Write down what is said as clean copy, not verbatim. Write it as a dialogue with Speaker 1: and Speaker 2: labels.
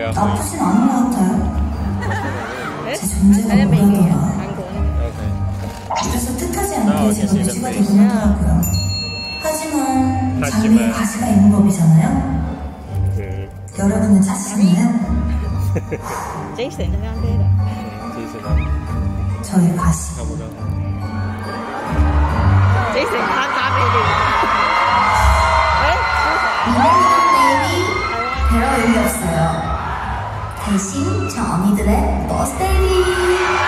Speaker 1: 나쁘진 않은 것 같아요. 제 존재가 뭐라더라. 그래서 뜻하지 않게 제가 뮤지가 되곤 하더라고요. 하지만 장르에 가시가 있는 법이잖아요. 여러분은 찾으셨나요? 저의 가시. 미래미는 베이비 별 의미 없어요. 대신 저 언니들의 버스 베이비.